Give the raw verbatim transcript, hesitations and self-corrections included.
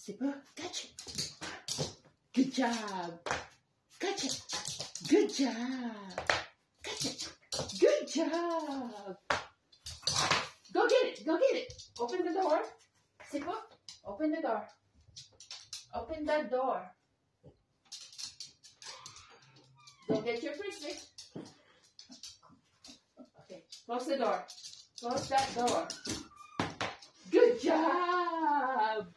Sippu, catch it. Good job. Catch it. Good job. Catch it. Good job. Go get it. Go get it. Open the door. Sippu, open the door. Open that door. Go get your Frisbee. Okay, close the door. Close that door. Good job.